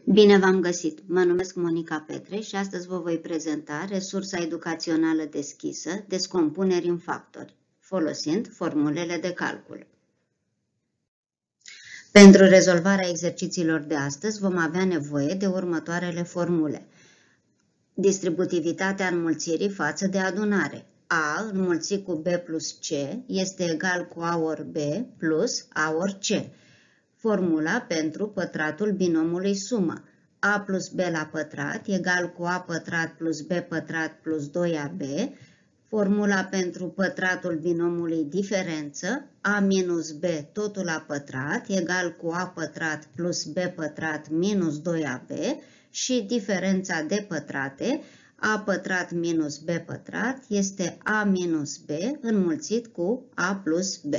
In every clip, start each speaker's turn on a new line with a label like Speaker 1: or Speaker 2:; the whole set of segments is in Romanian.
Speaker 1: Bine v-am găsit! Mă numesc Monica Petre și astăzi vă voi prezenta resursa educațională deschisă Descompuneri în factori, folosind formulele de calcul. Pentru rezolvarea exercițiilor de astăzi vom avea nevoie de următoarele formule. Distributivitatea înmulțirii față de adunare. A înmulțit cu B plus C este egal cu A ori B plus A ori C. Formula pentru pătratul binomului sumă. A plus B la pătrat egal cu A pătrat plus B pătrat plus 2AB. Formula pentru pătratul binomului diferență. A minus B totul la pătrat egal cu A pătrat plus B pătrat minus 2AB. Și diferența de pătrate. A pătrat minus B pătrat este A minus B înmulțit cu A plus B.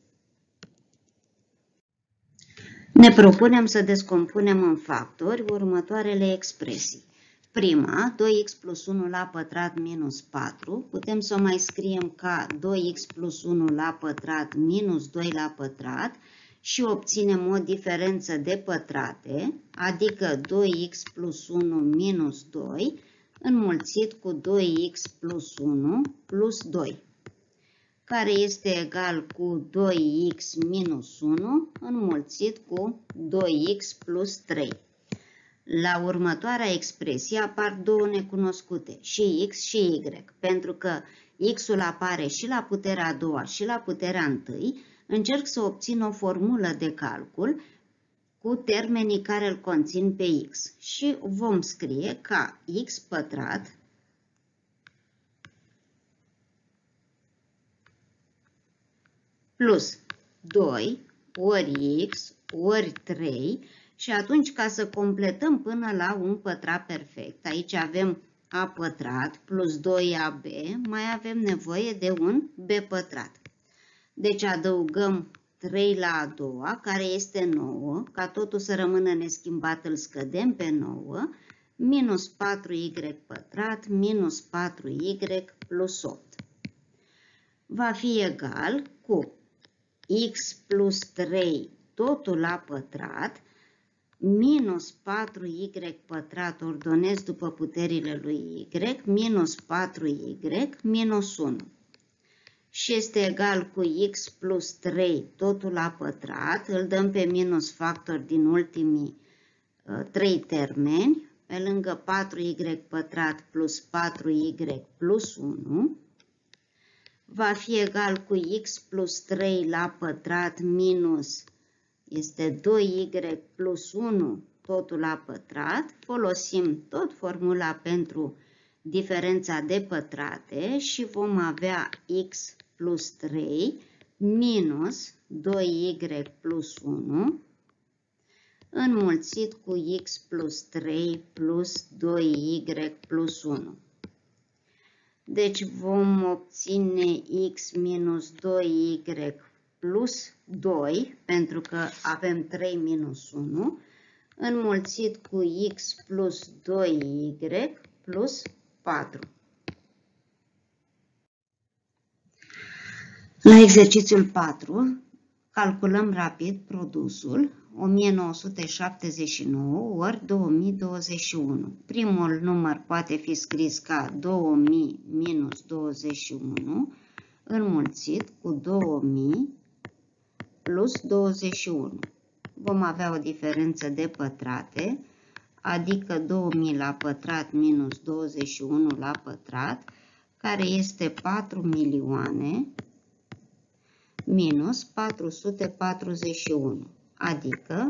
Speaker 1: Ne propunem să descompunem în factori următoarele expresii. Prima, 2x plus 1 la pătrat minus 4, putem să o mai scriem ca 2x plus 1 la pătrat minus 2 la pătrat și obținem o diferență de pătrate, adică 2x plus 1 minus 2, înmulțit cu 2x plus 1 plus 2. Care este egal cu 2x minus 1 înmulțit cu 2x plus 3. La următoarea expresie apar două necunoscute, și x și y. Pentru că x-ul apare și la puterea a doua și la puterea întâi, încerc să obțin o formulă de calcul cu termenii care îl conțin pe x. Și vom scrie ca x pătrat plus 2 ori x ori 3 și atunci ca să completăm până la un pătrat perfect, aici avem a pătrat plus 2ab, mai avem nevoie de un b pătrat. Deci adăugăm 3 la a doua, care este 9, ca totul să rămână neschimbat îl scădem pe 9, minus 4y pătrat minus 4y plus 8. Va fi egal cu x plus 3 totul la pătrat minus 4y pătrat, ordonez după puterile lui y, minus 4y minus 1. Și este egal cu x plus 3 totul la pătrat, îl dăm pe minus factor din ultimii 3 termeni, pe lângă 4y pătrat plus 4y plus 1. Va fi egal cu x plus 3 la pătrat minus este 2y plus 1 totul la pătrat. Folosim tot formula pentru diferența de pătrate și vom avea x plus 3 minus 2y plus 1 înmulțit cu x plus 3 plus 2y plus 1. Deci vom obține x minus 2y plus 2, pentru că avem 3 minus 1, înmulțit cu x plus 2y plus 4. La exercițiul 4, calculăm rapid produsul 1979 ori 2021. Primul număr poate fi scris ca 2000 minus 21 înmulțit cu 2000 plus 21. Vom avea o diferență de pătrate, adică 2000 la pătrat minus 21 la pătrat, care este 4 milioane minus 441. Adică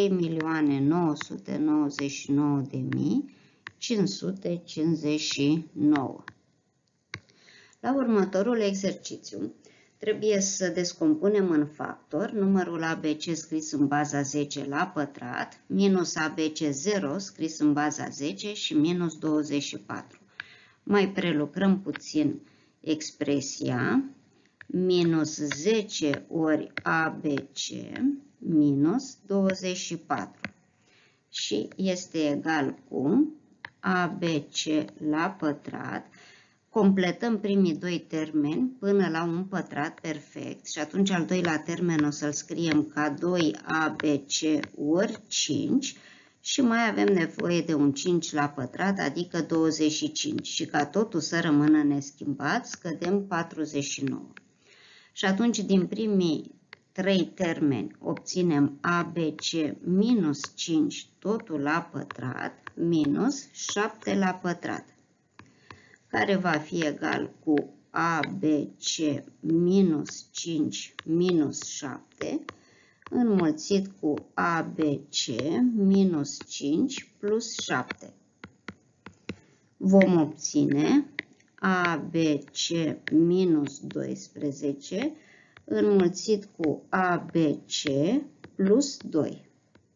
Speaker 1: 3.999.559. La următorul exercițiu trebuie să descompunem în factor numărul ABC scris în baza 10 la pătrat, minus ABC 0 scris în baza 10 și minus 24. Mai prelucrăm puțin expresia, minus 10 ori ABC minus 24 și este egal cu ABC la pătrat. Completăm primii doi termeni până la un pătrat perfect și atunci al doilea termen o să-l scriem ca 2ABC ori 5 Și mai avem nevoie de un 5 la pătrat, adică 25. Și ca totul să rămână neschimbat, scădem 49. Și atunci, din primii 3 termeni, obținem ABC minus 5, totul la pătrat, minus 7 la pătrat, care va fi egal cu ABC minus 5 minus 7, înmulțit cu ABC minus 5 plus 7. Vom obține ABC minus 12 înmulțit cu ABC plus 2.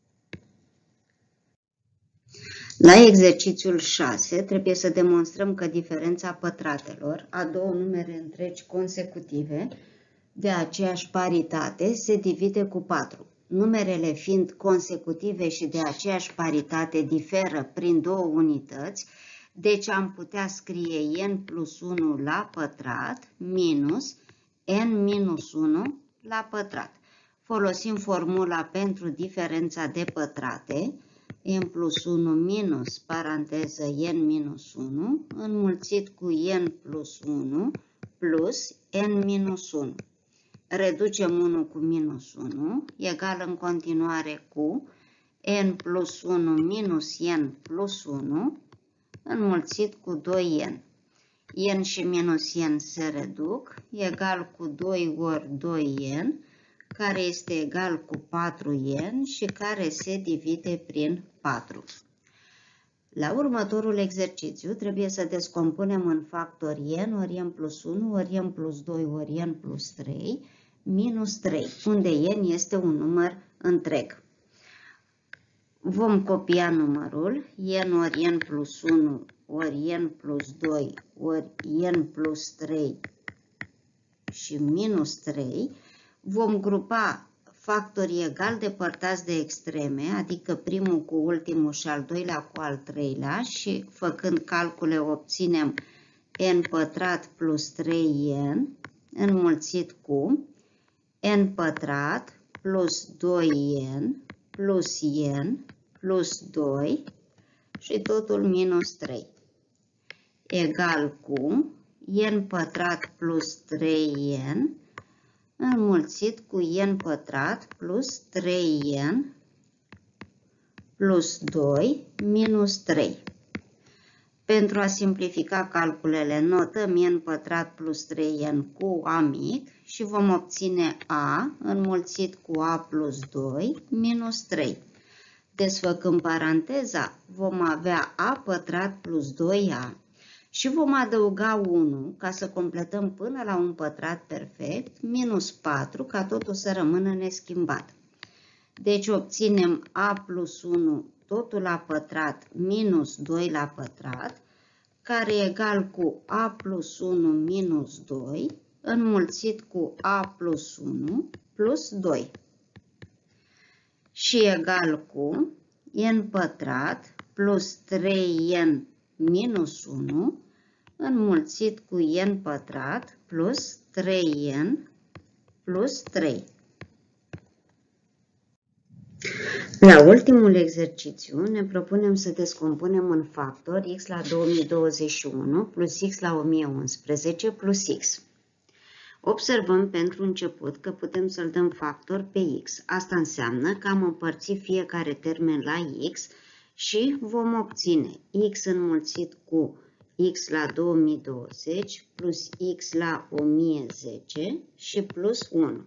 Speaker 1: La exercițiul 6 trebuie să demonstrăm că diferența pătratelor a două numere întregi consecutive de aceeași paritate se divide cu 4. Numerele fiind consecutive și de aceeași paritate diferă prin două unități, deci am putea scrie n plus 1 la pătrat minus n minus 1 la pătrat. Folosim formula pentru diferența de pătrate, n plus 1 minus paranteză n minus 1 înmulțit cu n plus 1 plus n minus 1. Reducem 1 cu minus 1, egal în continuare cu n plus 1 minus n plus 1, înmulțit cu 2n. N și minus n se reduc, egal cu 2 ori 2n, care este egal cu 4n și care se divide prin 4. La următorul exercițiu trebuie să descompunem în factori n ori n plus 1 ori n plus 2 ori n plus 3 minus 3, unde n este un număr întreg. Vom copia numărul n ori n plus 1 ori n plus 2 ori n plus 3 și minus 3. Vom grupa factorii egal depărtați de extreme, adică primul cu ultimul și al doilea cu al treilea, și făcând calcule obținem n pătrat plus 3n înmulțit cu n pătrat plus 2n plus n plus 2 și totul minus 3, egal cu n pătrat plus 3n înmulțit cu n pătrat plus 3n plus 2 minus 3. Pentru a simplifica calculele, notăm n pătrat plus 3n cu a mic și vom obține a înmulțit cu a plus 2 minus 3. Desfăcând paranteza, vom avea a pătrat plus 2a și vom adăuga 1 ca să completăm până la un pătrat perfect, minus 4 ca totul să rămână neschimbat. Deci obținem a plus 1 totul la pătrat minus 2 la pătrat, care e egal cu a plus 1 minus 2 înmulțit cu a plus 1 plus 2 și egal cu n pătrat plus 3n minus 1 înmulțit cu n pătrat plus 3n plus 3. La ultimul exercițiu ne propunem să descompunem în factori x la 2021 plus x la 1011 plus x. Observăm pentru început că putem să-l dăm factor pe x. Asta înseamnă că am împărțit fiecare termen la x și vom obține x înmulțit cu x la 2020 plus x la 1010 și plus 1.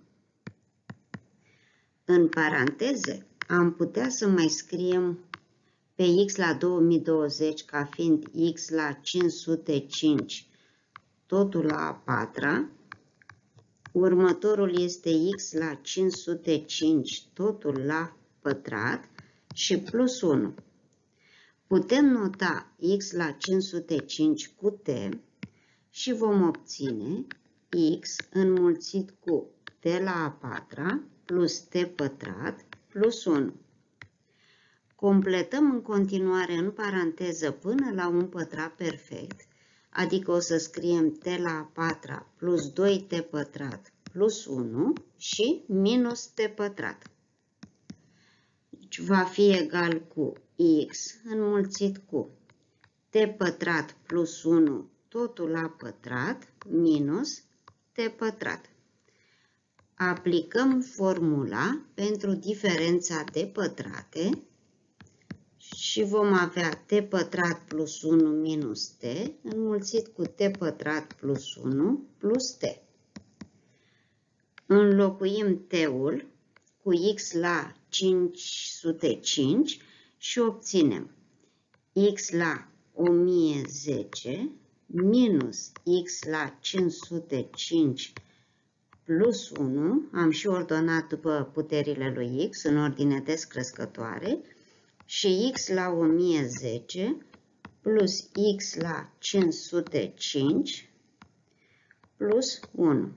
Speaker 1: În paranteze am putea să mai scriem pe x la 2020 ca fiind x la 505 totul la a patra. Următorul este x la 505 totul la pătrat și plus 1. Putem nota x la 505 cu t și vom obține x înmulțit cu t la a patra plus t pătrat plus 1. Completăm în continuare în paranteză până la un pătrat perfect, adică o să scriem t la a patra plus 2t pătrat plus 1 și minus t pătrat. va fi egal cu x înmulțit cu t pătrat plus 1 totul la pătrat minus t pătrat. Aplicăm formula pentru diferența de pătrate și vom avea t pătrat plus 1 minus t înmulțit cu t pătrat plus 1 plus t. Înlocuim t-ul cu x la 505 și obținem x la 1010 minus x la 505 plus 1, am și ordonat după puterile lui x în ordine descrescătoare, și x la 1010 plus x la 505 plus 1.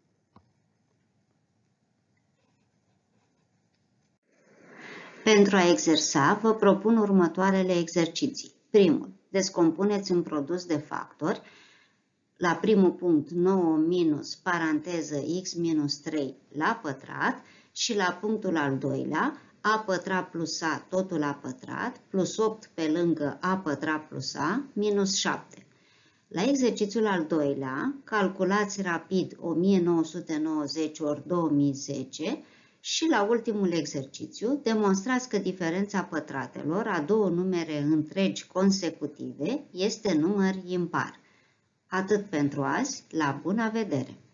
Speaker 1: Pentru a exersa, vă propun următoarele exerciții. Primul, descompuneți în produs de factori. La primul punct 9 minus paranteză x minus 3 la pătrat și la punctul al doilea a pătrat plus a totul la pătrat plus 8 pe lângă a pătrat plus a minus 7. La exercițiul al doilea calculați rapid 1990 ori 2010 și la ultimul exercițiu demonstrați că diferența pătratelor a două numere întregi consecutive este număr impar. Atât pentru azi, la bună vedere!